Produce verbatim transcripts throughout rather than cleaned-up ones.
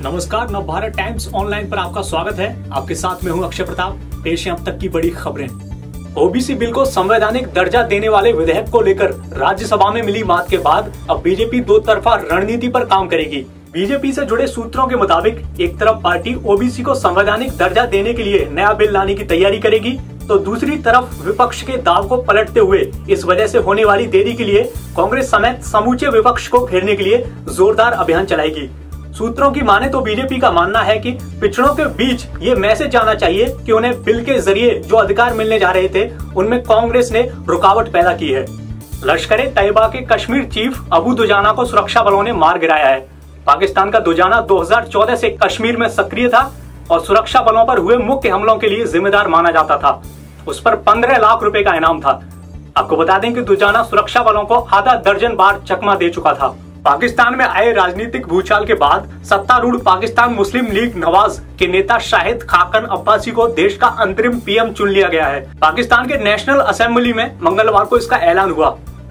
नमस्कार, Navbharat times online पर आपका स्वागत है। आपके साथ में हूं अक्षय प्रताप। पेश है अब तक की बड़ी खबरें। ओबीसी बिल को संवैधानिक दर्जा देने वाले विधेयक को लेकर राज्यसभा में मिली मात के बाद अब बीजेपी दो तरफा रणनीति पर काम करेगी। बीजेपी से जुड़े सूत्रों के मुताबिक एक तरफ पार्टी ओबीसी को संवैधानिक दर्जा देने के लिए नया बिल लाने की तैयारी करेगी, तो दूसरी तरफ विपक्ष के दाव को पलटते हुए इस वजह से होने वाली देरी के लिए कांग्रेस समेत समूचे विपक्ष को घेरने के लिए जोरदार अभियान चलाएगी। सूत्रों की माने तो बीजेपी का मानना है कि पिछड़ों के बीच ये मैसेज जाना चाहिए कि उन्हें बिल के जरिए जो अधिकार मिलने जा रहे थे उनमें कांग्रेस ने रुकावट पैदा की है। लश्कर तैयबा के कश्मीर चीफ अबू दुजाना को सुरक्षा बलों ने मार गिराया है। पाकिस्तान का दुजाना दो हज़ार चौदह से कश्मीर में सक्रिय था और सुरक्षा बलों पर हुए मुख्य हमलों के लिए जिम्मेदार माना जाता था। उस पर पंद्रह लाख रुपए का इनाम था। आपको बता दें कि दुजाना सुरक्षा बलों को आधा दर्जन बार चकमा दे चुका था। पाकिस्तान में आए राजनीतिक भूचाल के बाद सत्तारूढ़ पाकिस्तान मुस्लिम लीग नवाज के नेता शाहिद खाकन अब्बासी को देश का अंतरिम पीएम चुन लिया गया है। पाकिस्तान के नेशनल असेंबली में मंगलवार को इसका ऐलान हुआ।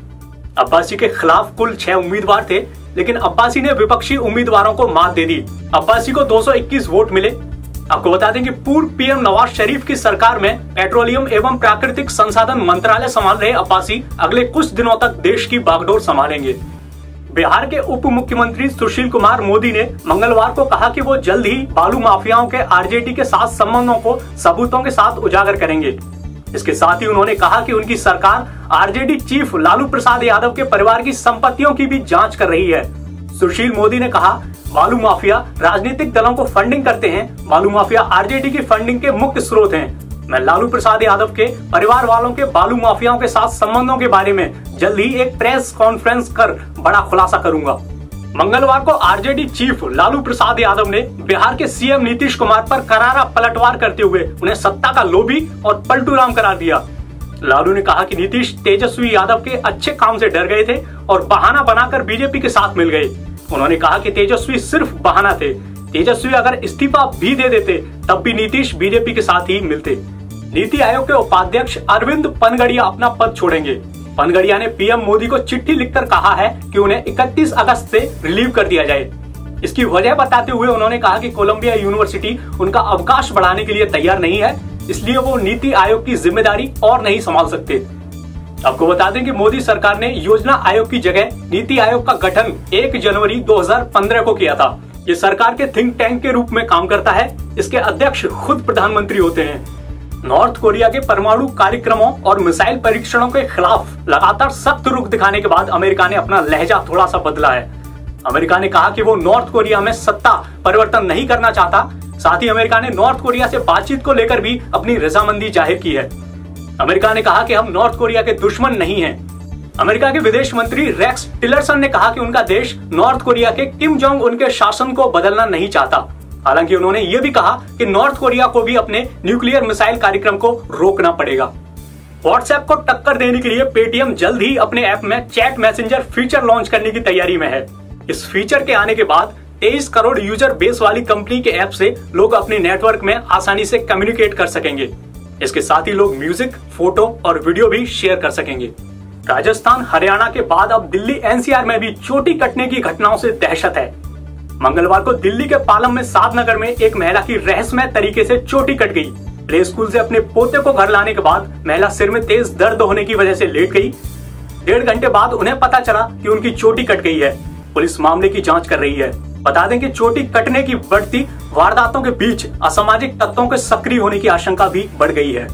अब्बासी के खिलाफ कुल छह उम्मीदवार थे, लेकिन अब्बासी ने विपक्षी उम्मीदवारों को मात दे दी। अब्बासी को दो सौ इक्कीस वोट मिले। आपको बता दें कि पूर्व पीएम नवाज शरीफ की सरकार में पेट्रोलियम एवं प्राकृतिक संसाधन मंत्रालय संभाल रहे अब्बासी अगले कुछ दिनों तक देश की बागडोर संभालेंगे। बिहार के उप मुख्यमंत्री सुशील कुमार मोदी ने मंगलवार को कहा कि वो जल्द ही बालू माफियाओं के आरजेडी के साथ संबंधों को सबूतों के साथ उजागर करेंगे। इसके साथ ही उन्होंने कहा कि उनकी सरकार आरजेडी चीफ लालू प्रसाद यादव के परिवार की संपत्तियों की भी जांच कर रही है। सुशील मोदी ने कहा, बालू माफिया राजनीतिक दलों को फंडिंग करते हैं। बालू माफिया आरजेडी की फंडिंग के मुख्य स्रोत हैं। मैं लालू प्रसाद यादव के परिवार वालों के बालू माफियाओं के साथ संबंधों के बारे में जल्द ही एक प्रेस कॉन्फ्रेंस कर बड़ा खुलासा करूंगा। मंगलवार को आरजेडी चीफ लालू प्रसाद यादव ने बिहार के सीएम नीतीश कुमार पर करारा पलटवार करते हुए उन्हें सत्ता का लोभी और पलटू राम करार दिया। लालू ने कहा कि नीतीश तेजस्वी यादव के अच्छे काम से डर गए थे और बहाना बनाकर बीजेपी के साथ मिल गए। उन्होंने कहा कि तेजस्वी सिर्फ बहाना थे। तेजस्वी अगर इस्तीफा भी दे देते तब भी नीतीश बीजेपी के साथ ही मिलते। नीति आयोग के उपाध्यक्ष अरविंद पनगड़िया अपना पद छोड़ेंगे। पनगड़िया ने पीएम मोदी को चिट्ठी लिखकर कहा है कि उन्हें इकतीस अगस्त से रिलीव कर दिया जाए। इसकी वजह बताते हुए उन्होंने कहा कि कोलंबिया यूनिवर्सिटी उनका अवकाश बढ़ाने के लिए तैयार नहीं है, इसलिए वो नीति आयोग की जिम्मेदारी और नहीं संभाल सकते। आपको बता दें कि मोदी सरकार ने योजना आयोग की जगह नीति आयोग का गठन एक जनवरी दो हज़ार पंद्रह को किया था। ये सरकार के थिंक टैंक के रूप में काम करता है। इसके अध्यक्ष खुद प्रधानमंत्री होते हैं। नॉर्थ कोरिया के परमाणु कार्यक्रमों और मिसाइल परीक्षणों के खिलाफ लगातार सख्त रुख दिखाने के बाद अमेरिका ने अपना लहजा थोड़ा सा बदला है। अमेरिका ने कहा कि वो नॉर्थ कोरिया में सत्ता परिवर्तन नहीं करना चाहता। साथ ही अमेरिका ने नॉर्थ कोरिया से बातचीत को लेकर भी अपनी रजामंदी जाहिर की है। अमेरिका ने कहा कि हम नॉर्थ कोरिया के दुश्मन नहीं हैं। अमेरिका के विदेश मंत्री रेक्स टिलरसन ने कहा कि उनका देश नॉर्थ कोरिया के किम जोंग उन के शासन को बदलना नहीं चाहता। हालांकि उन्होंने ये भी कहा कि नॉर्थ कोरिया को भी अपने न्यूक्लियर मिसाइल कार्यक्रम को रोकना पड़ेगा। व्हाट्सएप को टक्कर देने के लिए पेटीएम जल्द ही अपने ऐप में चैट मैसेंजर फीचर लॉन्च करने की तैयारी में है। इस फीचर के आने के बाद तेईस करोड़ यूजर बेस वाली कंपनी के ऐप से लोग अपने नेटवर्क में आसानी से कम्युनिकेट कर सकेंगे। इसके साथ ही लोग म्यूजिक, फोटो और वीडियो भी शेयर कर सकेंगे। राजस्थान, हरियाणा के बाद अब दिल्ली एनसीआर में भी चोटी कटने की घटनाओं से दहशत है। मंगलवार को दिल्ली के पालम में सादनगर में एक महिला की रहस्यमय तरीके से चोटी कट गई। प्ले स्कूल से अपने पोते को घर लाने के बाद महिला सिर में तेज दर्द होने की वजह से लेट गई। डेढ़ घंटे बाद उन्हें पता चला कि उनकी चोटी कट गई है। पुलिस मामले की जांच कर रही है। बता दें कि चोटी कटने की बढ़ती वारदातों के बीच असामाजिक तत्वों के सक्रिय होने की आशंका भी बढ़ गई है।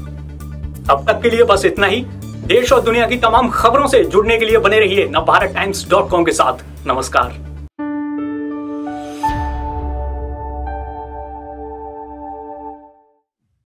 अब तक के लिए बस इतना ही। देश और दुनिया की तमाम खबरों से जुड़ने के लिए बने रहिए नवभारत टाइम्स डॉट कॉम के साथ। नमस्कार।